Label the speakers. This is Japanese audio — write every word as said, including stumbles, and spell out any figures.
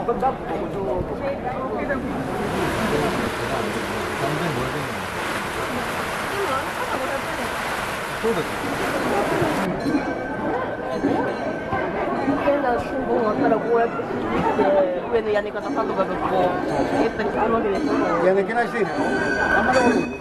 Speaker 1: そうです。
Speaker 2: 変な信号があったらこうやって進んでいって上の屋根方さんとかがこうやったりするわけでしょ。
Speaker 1: 屋根けなしてんやろ。あんまり